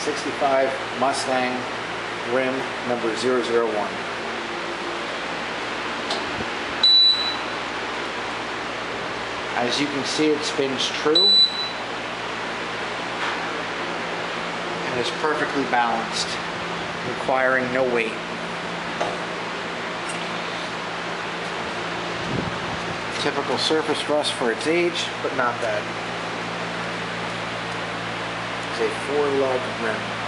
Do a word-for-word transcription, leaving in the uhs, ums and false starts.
sixty-five Mustang rim number zero zero one. As you can see, it spins true and is perfectly balanced, requiring no weight. Typical surface rust for its age, but not bad. It's a four-lug rim.